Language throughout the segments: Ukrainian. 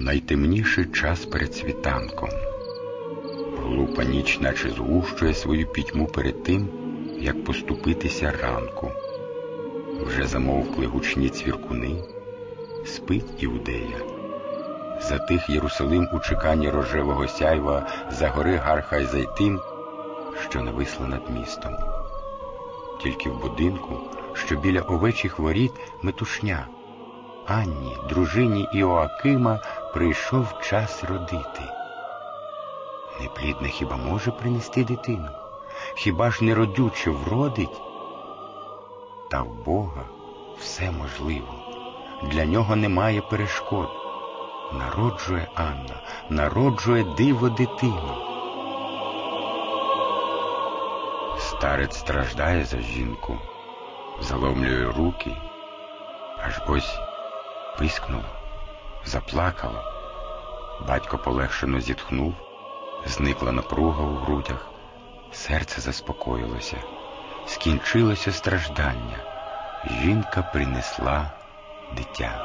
Найтемніший час перед світанком. Глупа ніч наче згущує свою пітьму перед тим, як поступитися ранку. Вже замовкли гучні цвіркуни, спить Іудея. Затих Єрусалим у чеканні рожевого сяйва за гори Гар Хазайтим, що нависла над містом. Тільки в будинку, що біля овечих воріт, метушня. Анні, дружині Іоакима, прийшов час родити. Неплідне хіба може принести дитину? Хіба ж неродюче вродить? Та в Бога все можливо. Для нього немає перешкод. Народжує Анна, народжує диво дитину. Старець страждає за жінку, заломлює руки, аж ось пискнула, заплакала. Батько полегшено зітхнув, зникла напруга у грудях, серце заспокоїлося, скінчилося страждання. Жінка принесла дитя.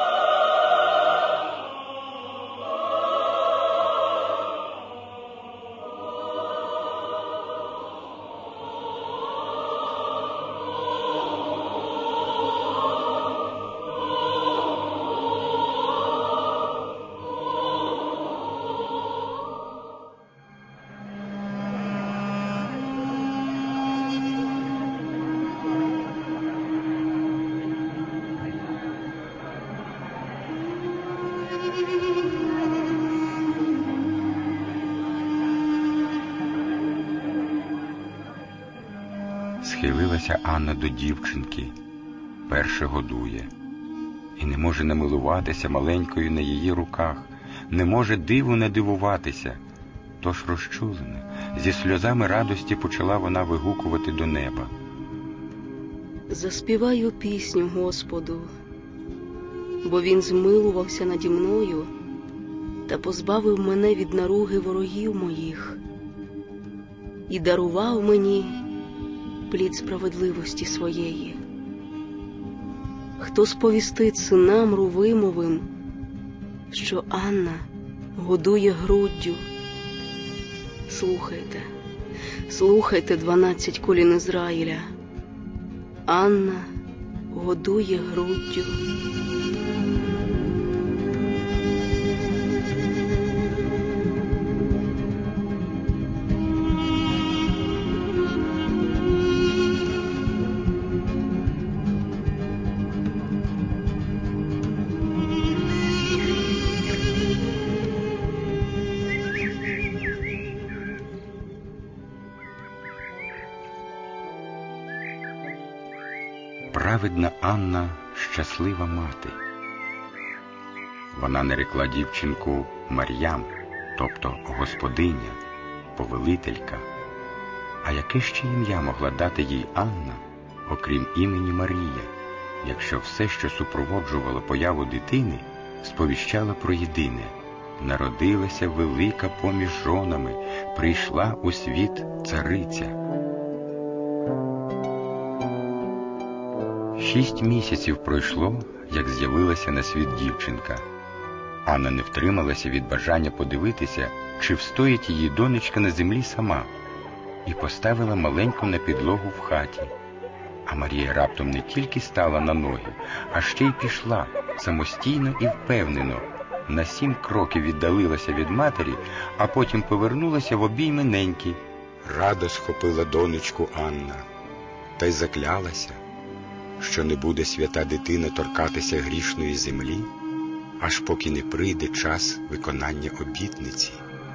Схилилася Анна до дівчинки, перше годує, і не може намилуватися маленькою на її руках, не може диву не дивуватися. Тож розчулена, зі сльозами радості почала вона вигукувати до неба. Заспіваю пісню Господу, бо Він змилувався наді мною та позбавив мене від наруги ворогів моїх і дарував мені плід справедливості своєї. Хто сповістить синам Рувимовим, що Анна годує груддю? Слухайте, слухайте, 12 колін Ізраїля. Анна годує груддю. Праведна Анна – щаслива мати. Вона нарекла дівчинку Мар'ям, тобто господиня, повелителька. А яке ще ім'я могла дати їй Анна, окрім імені Марія, якщо все, що супроводжувало появу дитини, сповіщало про єдине – народилася велика поміж жонами, прийшла у світ цариця. 6 місяців пройшло, як з'явилася на світ дівчинка. Анна не втрималася від бажання подивитися, чи встоїть її донечка на землі сама, і поставила маленьку на підлогу в хаті. А Марія раптом не тільки стала на ноги, а ще й пішла, самостійно і впевнено. На 7 кроків віддалилася від матері, а потім повернулася в обійми неньки. Радо схопила донечку Анна, та й заклялася, що не буде свята дитина торкатися грішної землі, аж поки не прийде час виконання обітниці.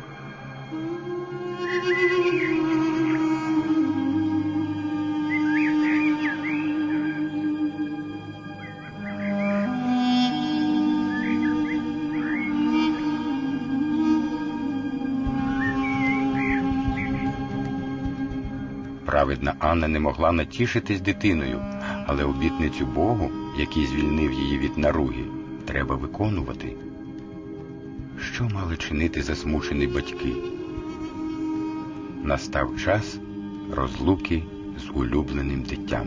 Праведна Анна не могла натішитись дитиною, але обітницю Богу, який звільнив її від наруги, треба виконувати. Що мали чинити засмучені батьки? Настав час розлуки з улюбленим дитям.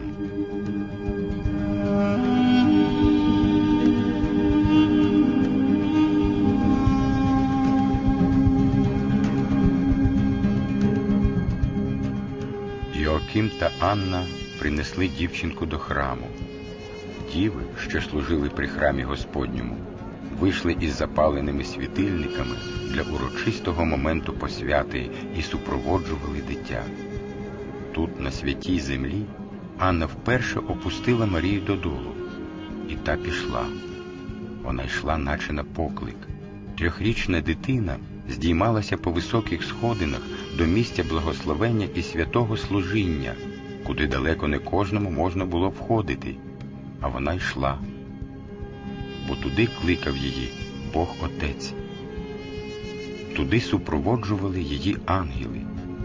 та Анна принесли дівчинку до храму. Діви, що служили при храмі Господньому, вийшли із запаленими світильниками для урочистого моменту посвяти і супроводжували дитя. Тут, на святій землі, Анна вперше опустила Марію додолу, і та пішла. Вона йшла наче на поклик. 3-річна дитина здіймалася по високих сходинах до місця благословення і святого служіння, куди далеко не кожному можна було входити, а вона йшла, бо туди кликав її Бог Отець. Туди супроводжували її ангели.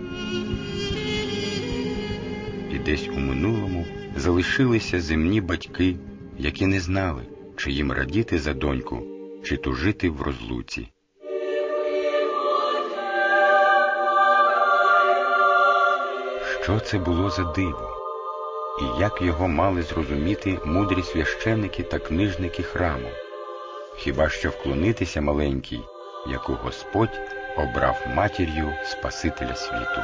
І десь у минулому залишилися земні батьки, які не знали, чи їм радіти за доньку, чи тужити в розлуці. Що це було за диво? І як його мали зрозуміти мудрі священники та книжники храму? Хіба що вклонитися маленькій, яку Господь обрав матір'ю Спасителя світу.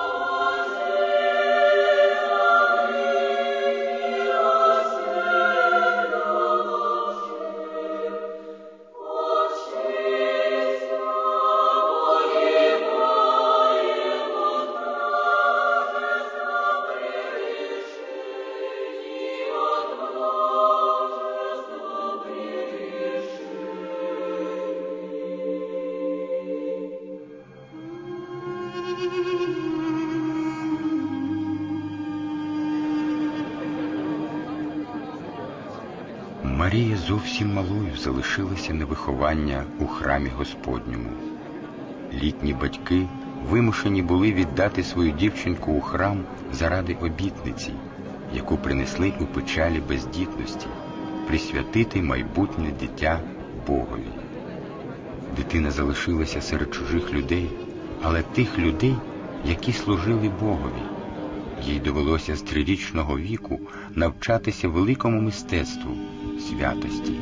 Марія зовсім малою залишилася на виховання у храмі Господньому. Літні батьки вимушені були віддати свою дівчинку у храм заради обітниці, яку принесли у печалі бездітності, присвятити майбутнє дитя Богові. Дитина залишилася серед чужих людей, але тих людей, які служили Богові. Їй довелося з 3-річного віку навчатися великому мистецтву – святості.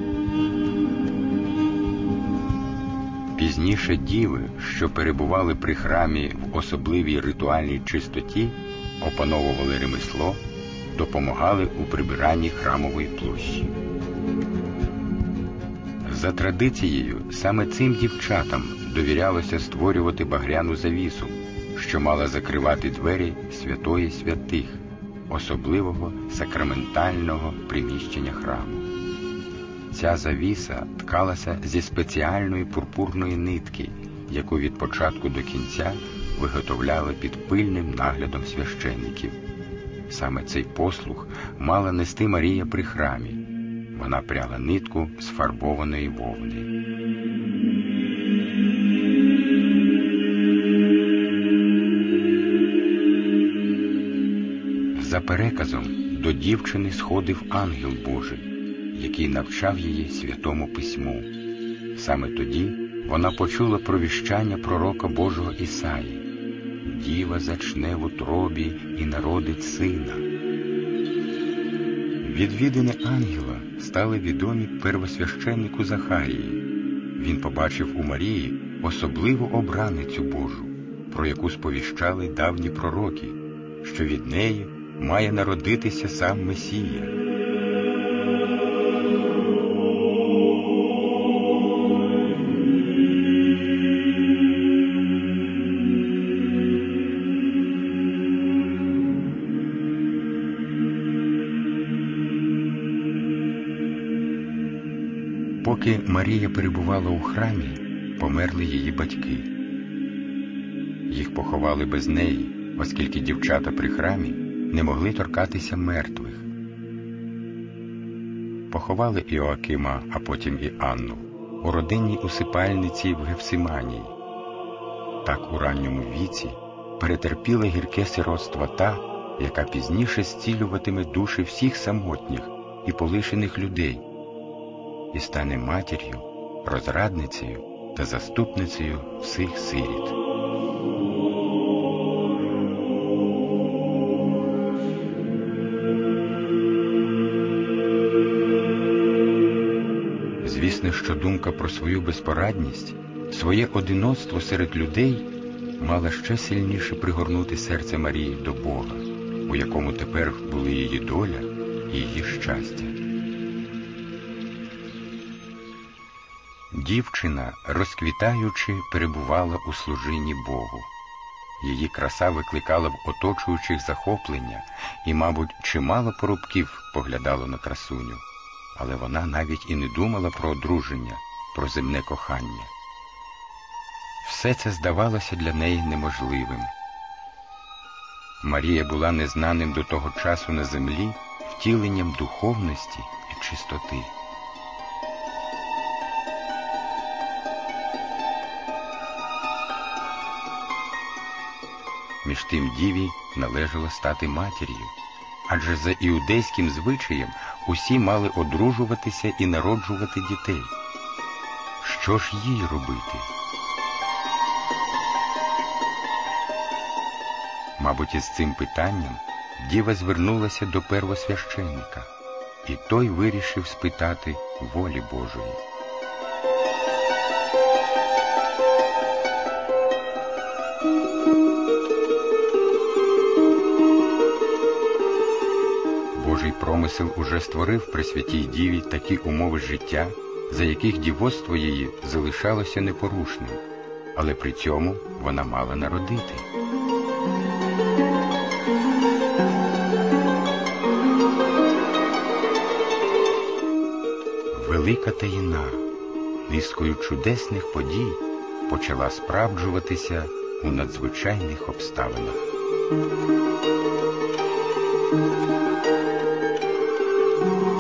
Пізніше діви, що перебували при храмі в особливій ритуальній чистоті, опановували ремесло, допомагали у прибиранні храмової площі. За традицією, саме цим дівчатам довірялося створювати багряну завісу, що мала закривати двері святої святих, особливого сакраментального приміщення храму. Ця завіса ткалася зі спеціальної пурпурної нитки, яку від початку до кінця виготовляли під пильним наглядом священиків. Саме цей послуг мала нести Марія при храмі. Вона пряла нитку з фарбованої вовни. За переказом, до дівчини сходив ангел Божий, який навчав її Святому Письму. Саме тоді вона почула провіщання пророка Божого Ісаї: «Діва зачне в утробі і народить сина». Відвідини ангела стали відомі первосвященнику Захарії. Він побачив у Марії особливу обраницю Божу, про яку сповіщали давні пророки, що від неї має народитися сам Месія. Поки Марія перебувала у храмі, померли її батьки. Їх поховали без неї, оскільки дівчата при храмі не могли торкатися мертвих. Поховали Іоакима, а потім і Анну, у родинній усипальниці в Гефсиманії. Так у ранньому віці перетерпіла гірке сиротство та, яка пізніше зцілюватиме душі всіх самотніх і полишених людей, і стане матір'ю, розрадницею та заступницею всіх сиріт. Звісно, що думка про свою безпорадність, своє одиноцтво серед людей мала ще сильніше пригорнути серце Марії до Бога, у якому тепер були її доля і її щастя. Дівчина, розквітаючи, перебувала у служінні Богу. Її краса викликала в оточуючих захоплення, і, мабуть, чимало парубків поглядало на красуню. Але вона навіть і не думала про одруження, про земне кохання. Все це здавалося для неї неможливим. Марія була незнаним до того часу на землі втіленням духовності і чистоти. Між тим діві належало стати матір'ю, адже за іудейським звичаєм усі мали одружуватися і народжувати дітей. Що ж їй робити? Мабуть, із цим питанням діва звернулася до первосвященника, і той вирішив спитати волі Божої. Божий промисел уже створив Пресвятій Діві такі умови життя, за яких дівоцтво її залишалося непорушним, але при цьому вона мала народити. Велика таїна, низкою чудесних подій, почала справджуватися у надзвичайних обставинах.